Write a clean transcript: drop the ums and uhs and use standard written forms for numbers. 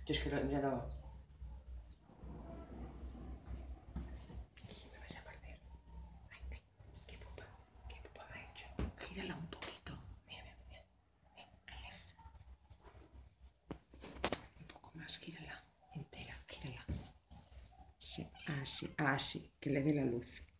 Yo es que ya no... Me vas a perder. Ay, ay, qué pupa me ha hecho. Gírala un poquito. Mira, mira, mira. Eso. Un poco más, gírala entera, gírala. Sí, así, así, que le dé la luz.